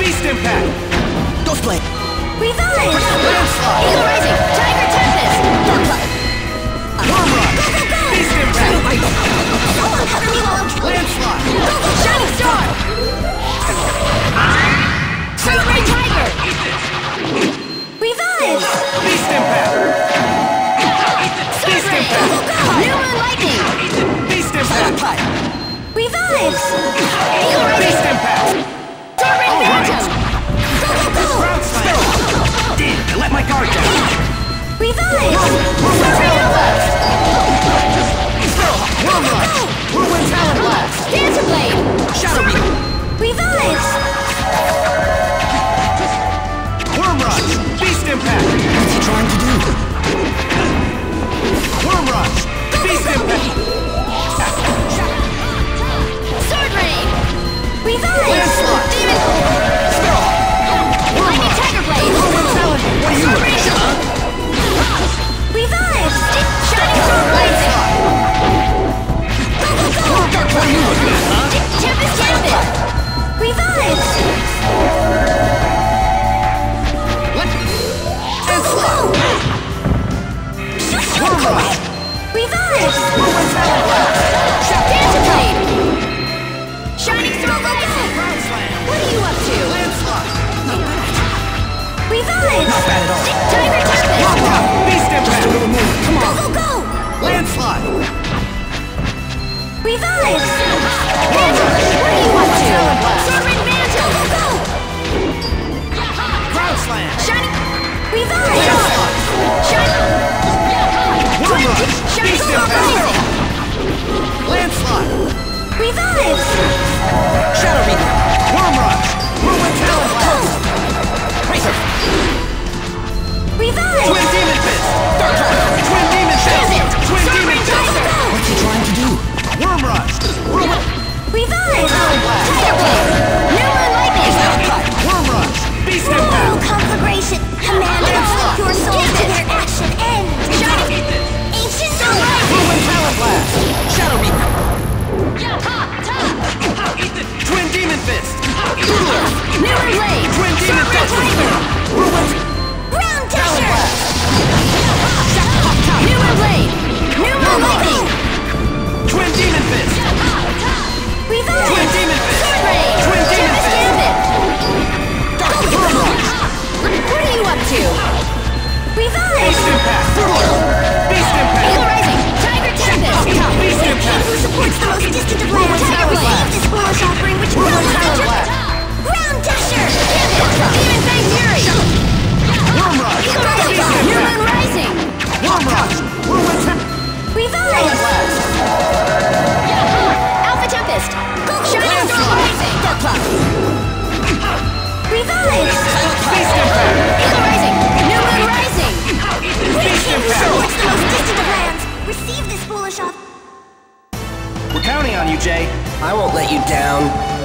Beast Impact! Ghost Blade! Revive! Landslide! Eagle Rising! Tiger Tempest! Dark Cloud! Worm Rush! Go, go, go! Beast Impact! Someone cover me while I'm... Landslide! Go, go, go! Shining Star! Great Red Tiger! Revive! Beast Impact! Sword Ray! Go, go, go! New Moon Lightning! Beast Silent Impact! Tide! Revive! Eagle Rising! Beast Impact! Sword Ray Phantom! Go, go, go! Ground Slam! Damn, I let my guard down! Revive! Sword Ray Nova! Worm Rush! Whirlwind Talon Blast! Dancer Blade! Shadow Beam! Revive! Worm Rush! Beast Impact! What's he trying to do? Worm Rush! Beast Impact! Sword Rain! Revive! Landslide! Demon! Lightning Tiger Blade! Whirlwind Talon! What are you Sword looking Rain! at? Revive! Shining Sword Blazing! Go, go, go! What are you looking at, huh? Tempest Gambit! Revive! Landslide! Worm Rush! Revive! Whirlwind Talon Blast! Dancer Blade! Shining Sword Blazing! Ground Slam! What are you up to? Landslide! Revive! Not bad at all. Tiger Tempest! Beast Just a Impact! little more. Come Go, on. go, go! Landslide! Revive! Phantom! What are you up to? Sword Rain Phantom! Go, go, Ground Slam! go! Shining... Revive! Shining... Worm Rush! Shining Beast Sword Impact! Blazing! Landslide! Revive! Shadow Beam! Worm Rush! Whirlwind Talon Blast! Razor! Revive! Twin Demon Fist! Dark Cloud! Twin Demon Fist! Gambit! Twin Sword Demon Rain Fist! Tiger! What's he trying to do? Worm Rush! Whirlwind Revive! Talon Blast! Tiger Blade! New Moon Lightning! Silent Tide! Worm Rush! Beast Royal Impact! conflagration! Commander, Landslide! your souls to their action end! Shining! Ancient Sword! Whirlwind Talon Blast! Shadow Beam! Twin Demon Fist! New Moon Blade! Twin Demon Sword Rain Fist! Tiger! Whirlwind Ground Talon Dasher! Blast! New Moon Blade! New Moon Lightning! Twin Demon Fist! Revive! Twin Demon Fist! Sword Rain! Twin Demon Tempest Fist! Gambit! Worm Rush! What are you up to? Revive! Beast Impact! Beast Eagle Impact! Rising! Tiger Tempest! Beast Impact! Who supports the most distant of lands? Whirlwind Tiger Talon Blade! Blast! This foolish offering which Whirlwind will Talon Blast! Ground Dasher! Gambit! Demon Fang Fury! Worm Rush! Eagle Rising! Beast New Moon Impact! Rising! Worm Rush! Whirlwind Talon Revive! Blast! Alpha Tempest! Shining Storm Landslide! Rising! Dark Cloud! Revive! Beast Impact! Eagle Rising! New Moon Rising! Beast Who Impact! supports the most distant of lands? Receive this foolish offer. We're counting on you, Jay. I won't let you down.